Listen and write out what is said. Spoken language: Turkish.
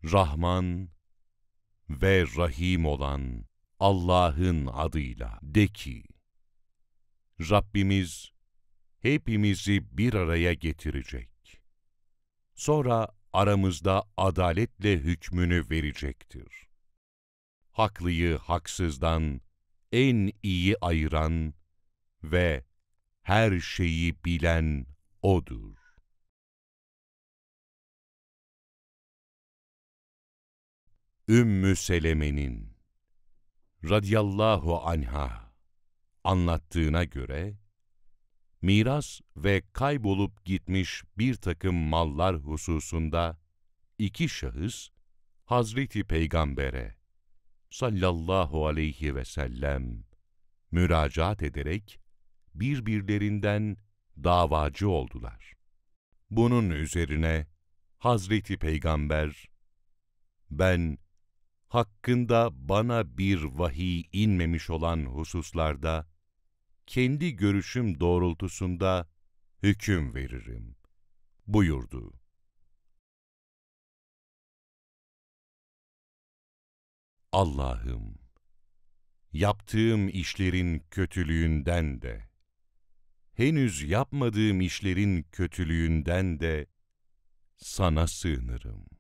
Rahman ve Rahim olan Allah'ın adıyla de ki, Rabbimiz hepimizi bir araya getirecek. Sonra aramızda adaletle hükmünü verecektir. Haklıyı haksızdan en iyi ayıran ve her şeyi bilen O'dur. Ümmü Seleme'nin radiyallahu anha anlattığına göre, miras ve kaybolup gitmiş bir takım mallar hususunda iki şahıs, Hazreti Peygamber'e sallallahu aleyhi ve sellem müracaat ederek birbirlerinden davacı oldular. Bunun üzerine Hazreti Peygamber, ben hakkında bana bir vahiy inmemiş olan hususlarda kendi görüşüm doğrultusunda hüküm veririm buyurdu. Allah'ım, yaptığım işlerin kötülüğünden de, henüz yapmadığım işlerin kötülüğünden de sana sığınırım.